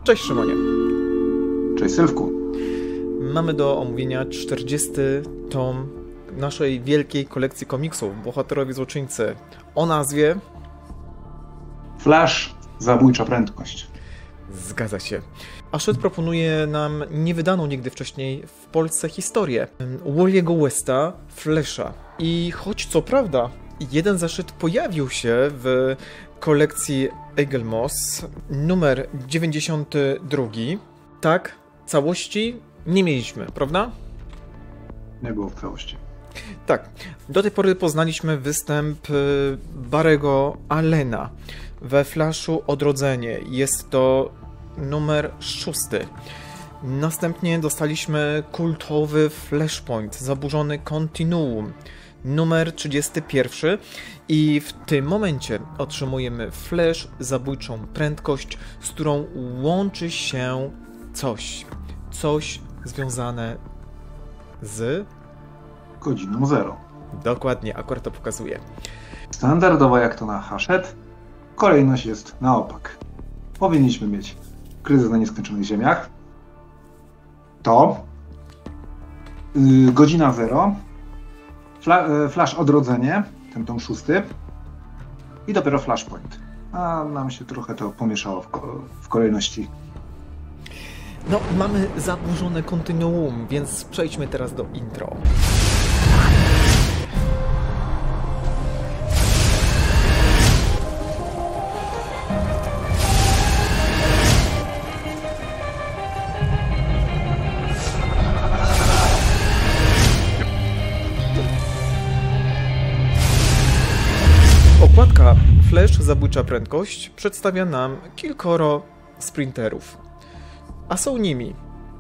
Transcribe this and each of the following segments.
Cześć Szymonie. Cześć Sylwku. Mamy do omówienia 40. tom naszej wielkiej kolekcji komiksów Bohaterowie Złoczyńcy o nazwie Flash, zabójcza prędkość. Zgadza się. Ashot proponuje nam niewydaną nigdy wcześniej w Polsce historię Wally'ego Westa, Flasha. I choć co prawda jeden zeszyt pojawił się w kolekcji Eagle Moss, numer 92, tak, całości nie mieliśmy, prawda? Nie było w całości. Tak. Do tej pory poznaliśmy występ Barry'ego Allena we Flashu Odrodzenie. Jest to numer 6. Następnie dostaliśmy kultowy Flashpoint, Zaburzony Kontinuum, numer 31. I w tym momencie otrzymujemy Flash, zabójczą prędkość, z którą łączy się coś związane z Godziną 0. Dokładnie, akurat to pokazuje. Standardowo jak to na Hachette, kolejność jest na opak. Powinniśmy mieć Kryzys na Nieskończonych Ziemiach, to Godzina 0, Flash Odrodzenie, ten tom 6 i dopiero Flashpoint. A nam się trochę to pomieszało w kolejności. No, mamy zaburzone kontynuum, więc przejdźmy teraz do intro. Okładka Flash, zabójcza prędkość przedstawia nam kilkoro sprinterów. A są nimi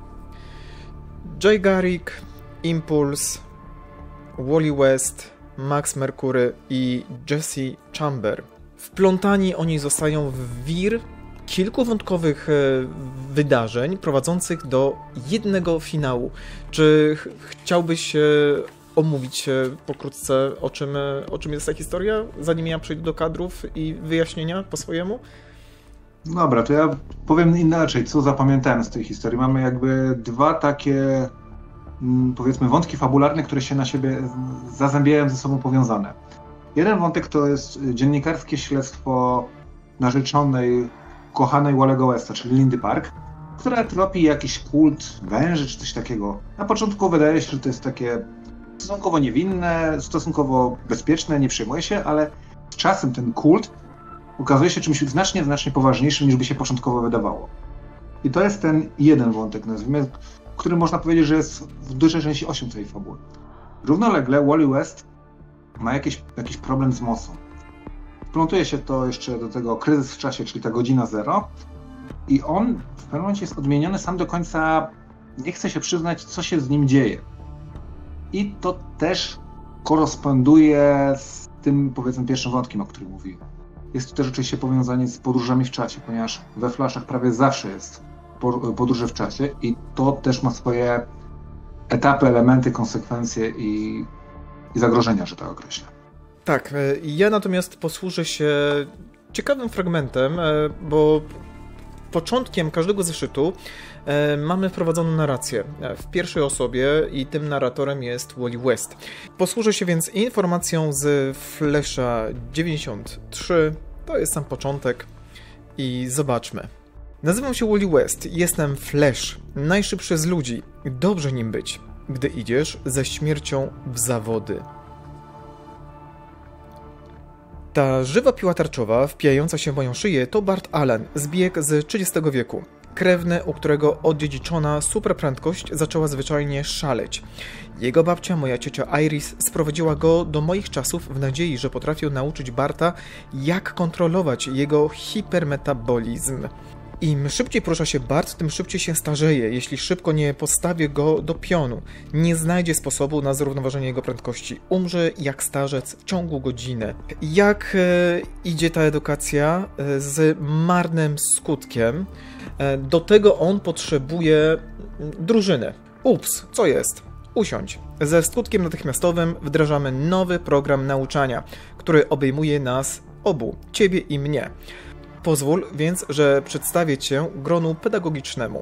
Jay Garrick, Impulse, Wally West, Max Mercury i Jesse Chamber. Wplątani oni zostają w wir kilku wątkowych wydarzeń prowadzących do jednego finału. Czy chciałbyś omówić pokrótce, o czym jest ta historia, zanim ja przejdę do kadrów i wyjaśnienia po swojemu? Dobra, to ja powiem inaczej, co zapamiętałem z tej historii. Mamy jakby dwa takie, powiedzmy, wątki fabularne, które się na siebie zazębiają, ze sobą powiązane. Jeden wątek to jest dziennikarskie śledztwo narzeczonej, kochanej Wally'ego Westa, czyli Lindy Park, która tropi jakiś kult węży czy coś takiego. Na początku wydaje się, że to jest takie stosunkowo niewinne, stosunkowo bezpieczne, nie przejmuje się, ale z czasem ten kult okazuje się czymś znacznie poważniejszym, niż by się początkowo wydawało. I to jest ten jeden wątek, nazwijmy, który można powiedzieć, że jest w dużej części osią tej fabuły. Równolegle Wally West ma jakiś problem z mocą. Wplątuje się to jeszcze do tego kryzys w czasie, czyli ta godzina 0, i on w pewnym momencie jest odmieniony, sam do końca nie chce się przyznać, co się z nim dzieje. I to też koresponduje z tym, powiedzmy, pierwszym wątkiem, o którym mówiłem. Jest to też oczywiście powiązanie z podróżami w czasie, ponieważ we Flashach prawie zawsze jest podróże w czasie i to też ma swoje etapy, elementy, konsekwencje i zagrożenia, że tak określę. Tak, ja natomiast posłużę się ciekawym fragmentem, bo początkiem każdego zeszytu mamy wprowadzoną narrację w pierwszej osobie i tym narratorem jest Wally West. Posłużę się więc informacją z Flasha 93, to jest sam początek i zobaczmy. Nazywam się Wally West, jestem Flash, najszybszy z ludzi, dobrze nim być, gdy idziesz ze śmiercią w zawody. Ta żywa piła tarczowa wpijająca się w moją szyję to Bart Allen, zbieg z 30 wieku. Krewny, u którego odziedziczona superprędkość zaczęła zwyczajnie szaleć. Jego babcia, moja ciocia Iris, sprowadziła go do moich czasów w nadziei, że potrafią nauczyć Barta, jak kontrolować jego hipermetabolizm. Im szybciej porusza się Bart, tym szybciej się starzeje, jeśli szybko nie postawię go do pionu. Nie znajdzie sposobu na zrównoważenie jego prędkości. Umrze jak starzec w ciągu godziny. Jak idzie ta edukacja? Z marnym skutkiem. Do tego on potrzebuje drużyny. Ups, co jest? Usiądź. Ze skutkiem natychmiastowym wdrażamy nowy program nauczania, który obejmuje nas obu, ciebie i mnie. Pozwól więc, że przedstawię Cię gronu pedagogicznemu.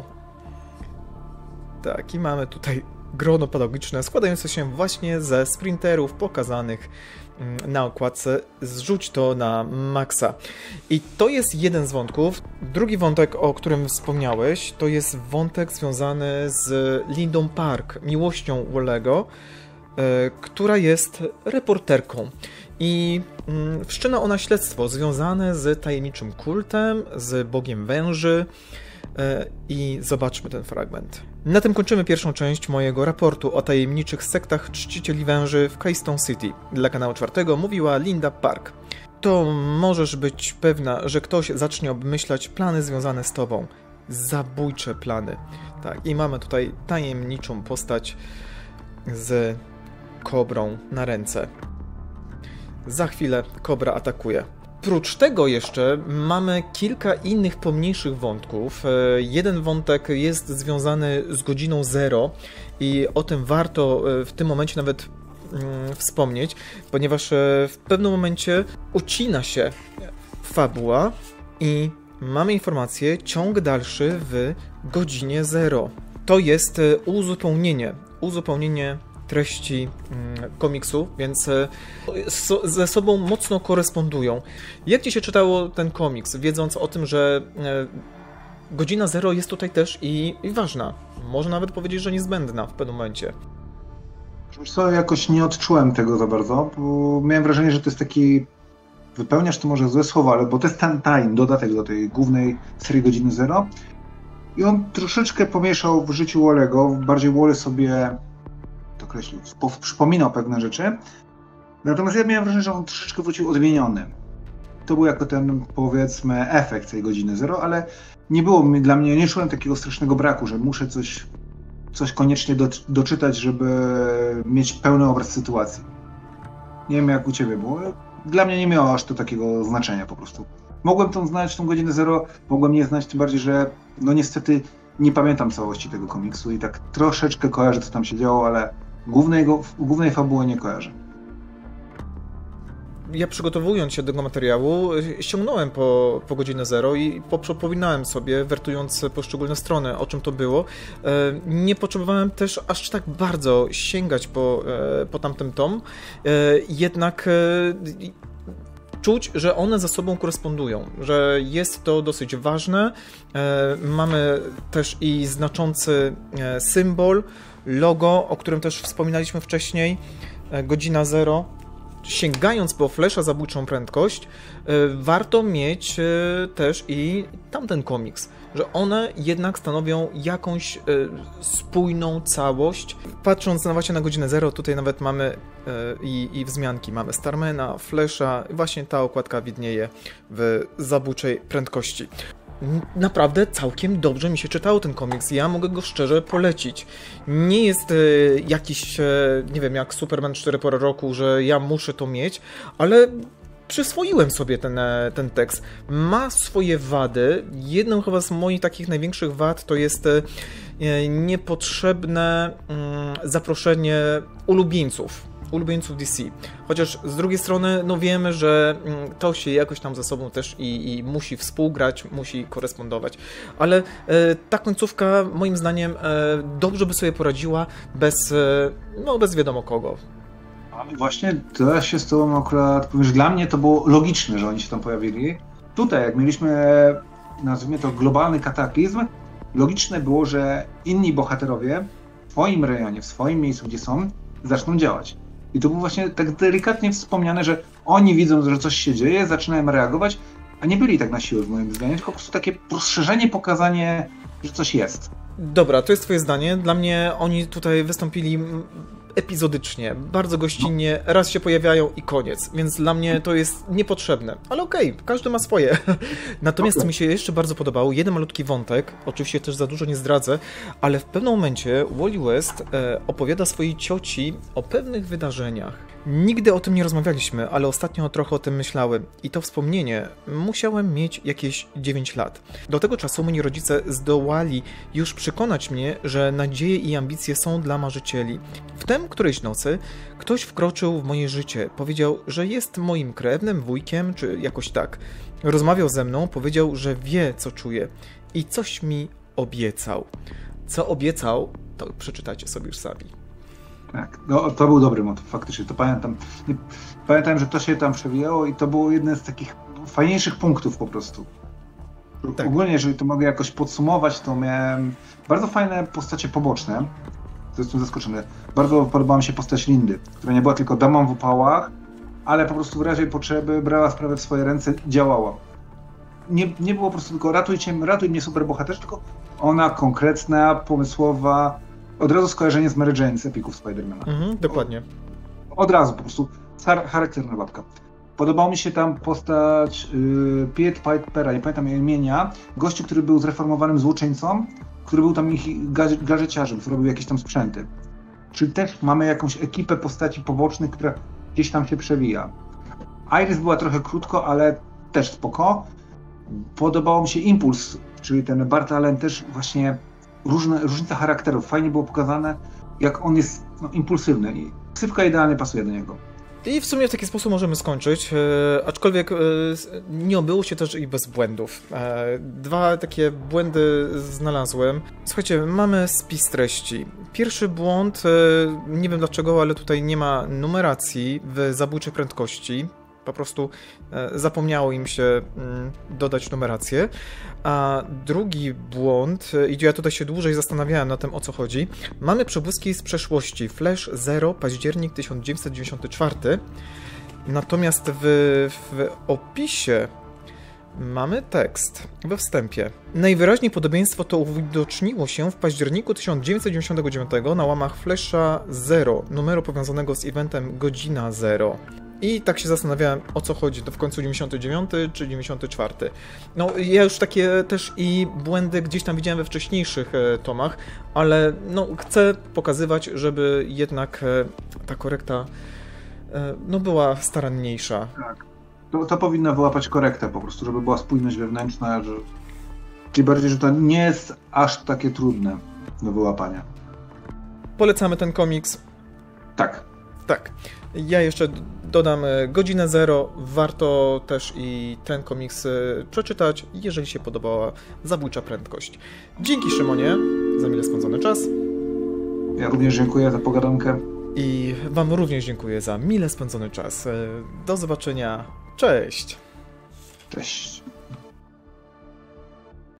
Tak, i mamy tutaj grono pedagogiczne składające się właśnie ze sprinterów pokazanych na okładce. Zrzuć to na maksa. I to jest jeden z wątków. Drugi wątek, o którym wspomniałeś, to jest wątek związany z Lindą Park, miłością Wally'ego, która jest reporterką. I wszczyna ona śledztwo związane z tajemniczym kultem, z Bogiem Węży. I zobaczmy ten fragment. Na tym kończymy pierwszą część mojego raportu o tajemniczych sektach czcicieli węży w Keystone City. Dla kanału 4 mówiła Linda Park. To możesz być pewna, że ktoś zacznie obmyślać plany związane z tobą. Zabójcze plany. Tak, i mamy tutaj tajemniczą postać z kobrą na ręce. Za chwilę kobra atakuje. Prócz tego jeszcze mamy kilka innych pomniejszych wątków. Jeden wątek jest związany z godziną 0 i o tym warto w tym momencie nawet wspomnieć, ponieważ w pewnym momencie ucina się fabuła i mamy informację, ciąg dalszy w godzinie 0. To jest uzupełnienie treści komiksu, więc ze sobą mocno korespondują. Jak Ci się czytało ten komiks, wiedząc o tym, że godzina 0 jest tutaj też i ważna? Można nawet powiedzieć, że niezbędna w pewnym momencie. Wiesz co, jakoś nie odczułem tego za bardzo, bo miałem wrażenie, że to jest taki wypełniasz to może złe słowa, ale bo to jest ten time, dodatek do tej głównej serii godziny 0 i on troszeczkę pomieszał w życiu Wally'ego, bardziej Wally sobie określił, przypominał pewne rzeczy. Natomiast ja miałem wrażenie, że on troszeczkę wrócił odmieniony. To był jako ten, powiedzmy, efekt tej godziny 0, ale nie było dla mnie, nie czułem takiego strasznego braku, że muszę coś koniecznie doczytać, żeby mieć pełny obraz sytuacji. Nie wiem, jak u Ciebie było. Dla mnie nie miało aż to takiego znaczenia po prostu. Mogłem tą znać, tą godzinę 0, mogłem nie znać, tym bardziej, że no niestety nie pamiętam całości tego komiksu i tak troszeczkę kojarzę, co tam się działo, ale głównej fabuły nie kojarzę. Ja przygotowując się do tego materiału, ściągnąłem po godzinę 0 i poprzypominałem sobie, wertując poszczególne strony, o czym to było. Nie potrzebowałem też aż tak bardzo sięgać po tamten tom, jednak czuć, że one ze sobą korespondują, że jest to dosyć ważne. Mamy też i znaczący symbol, logo, o którym też wspominaliśmy wcześniej, godzina 0. Sięgając po Flasha zabójczą prędkość, warto mieć też i tamten komiks, że one jednak stanowią jakąś spójną całość. Patrząc właśnie na godzinę 0, tutaj nawet mamy i wzmianki. Mamy Starmana, Flasha, właśnie ta okładka widnieje w zabójczej prędkości. Naprawdę całkiem dobrze mi się czytało ten komiks. Ja mogę go szczerze polecić. Nie jest jakiś, nie wiem, jak Superman 4 pory roku, że ja muszę to mieć, ale przyswoiłem sobie ten tekst. Ma swoje wady. Jedną chyba z moich takich największych wad to jest niepotrzebne zaproszenie ulubieńców DC. Chociaż z drugiej strony, no wiemy, że to się jakoś tam ze sobą też i musi współgrać, musi korespondować. Ale ta końcówka, moim zdaniem, dobrze by sobie poradziła bez wiadomo kogo. Ale właśnie, to ja się z tobą akurat powiem, że dla mnie to było logiczne, że oni się tam pojawili. Tutaj, jak mieliśmy, nazwijmy to, globalny kataklizm, logiczne było, że inni bohaterowie w swoim rejonie, w swoim miejscu, gdzie są, zaczną działać. I to było właśnie tak delikatnie wspomniane, że oni widzą, że coś się dzieje, zaczynają reagować, a nie byli tak na siłę, moim zdaniem, tylko po prostu takie rozszerzenie, pokazanie, że coś jest. Dobra, to jest twoje zdanie. Dla mnie oni tutaj wystąpili epizodycznie, bardzo gościnnie, raz się pojawiają i koniec, więc dla mnie to jest niepotrzebne, ale okej, każdy ma swoje. Natomiast co mi się jeszcze bardzo podobało, jeden malutki wątek, oczywiście też za dużo nie zdradzę, ale w pewnym momencie Wally West opowiada swojej cioci o pewnych wydarzeniach. Nigdy o tym nie rozmawialiśmy, ale ostatnio trochę o tym myślałem i to wspomnienie musiałem mieć jakieś 9 lat. Do tego czasu moi rodzice zdołali już przekonać mnie, że nadzieje i ambicje są dla marzycieli. Wtem którejś nocy ktoś wkroczył w moje życie, powiedział, że jest moim krewnym, wujkiem, czy jakoś tak. Rozmawiał ze mną, powiedział, że wie, co czuję i coś mi obiecał. Co obiecał, to przeczytajcie sobie już sami. Tak, no, to był dobry motyw, faktycznie, to pamiętam. Pamiętam, że to się tam przewijało i to było jeden z takich fajniejszych punktów po prostu. Tak. Ogólnie, jeżeli to mogę jakoś podsumować, to miałem bardzo fajne postacie poboczne. Jestem zaskoczony. Bardzo podobała mi się postać Lindy, która nie była tylko damą w upałach, ale po prostu w razie potrzeby brała sprawę w swoje ręce, działała. Nie było po prostu tylko ratuj mnie superbohater, tylko ona konkretna, pomysłowa, od razu skojarzenie z Mary Jane z epików Spidermana. Dokładnie. Od razu po prostu charakterna babka. Podobała mi się tam postać Piet Pipera, nie pamiętam jej imienia, gościu, który był zreformowanym złoczyńcą, który był tam ich gadżeciarzem, który robił jakieś tam sprzęty. Czyli też mamy jakąś ekipę postaci pobocznych, która gdzieś tam się przewija. Iris była trochę krótko, ale też spoko. Podobał mi się Impuls, czyli ten Bart Allen też właśnie różnica charakterów. Fajnie było pokazane, jak on jest impulsywny i ksywka idealnie pasuje do niego. I w sumie w taki sposób możemy skończyć, aczkolwiek nie obyło się też i bez błędów. Dwa takie błędy znalazłem. Słuchajcie, mamy spis treści. Pierwszy błąd, nie wiem dlaczego, ale tutaj nie ma numeracji w zabójczej prędkości. Po prostu zapomniało im się dodać numerację. A drugi błąd, i ja tutaj się dłużej zastanawiałem na tym, o co chodzi. Mamy przebłyski z przeszłości. Flash 0, październik 1994. Natomiast w opisie mamy tekst we wstępie. Najwyraźniej podobieństwo to uwidoczniło się w październiku 1999 na łamach Flasha 0, numeru powiązanego z eventem Godzina 0. I tak się zastanawiałem, o co chodzi, to w końcu 99 czy 94. No ja już takie też i błędy gdzieś tam widziałem we wcześniejszych tomach, ale no chcę pokazywać, żeby jednak ta korekta no była staranniejsza. Tak, to powinno wyłapać korektę po prostu, żeby była spójność wewnętrzna, że... Tym bardziej, że to nie jest aż takie trudne do wyłapania. Polecamy ten komiks. Tak. Tak. Ja jeszcze dodam Godzinę 0. Warto też i ten komiks przeczytać, jeżeli się podobała Zabójcza prędkość. Dzięki, Szymonie, za mile spędzony czas. Ja również dziękuję za pogadankę. I wam również dziękuję za mile spędzony czas. Do zobaczenia. Cześć. Cześć.